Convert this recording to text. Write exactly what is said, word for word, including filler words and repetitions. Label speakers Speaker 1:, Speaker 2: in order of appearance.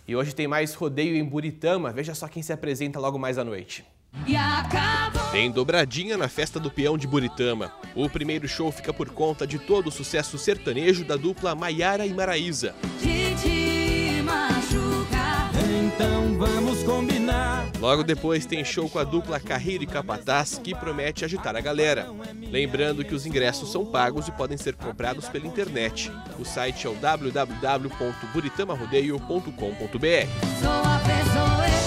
Speaker 1: E hoje tem mais rodeio em Buritama. Veja só quem se apresenta logo mais à noite.
Speaker 2: Tem dobradinha na festa do peão de Buritama. O primeiro show fica por conta de todo o sucesso sertanejo da dupla Maiara e Maraísa.
Speaker 3: Então vamos combinar.
Speaker 2: Logo depois tem show com a dupla Carreiro e Capataz, que promete agitar a galera. Lembrando que os ingressos são pagos e podem ser comprados pela internet. O site é o w w w ponto buritama rodeio ponto com ponto b r.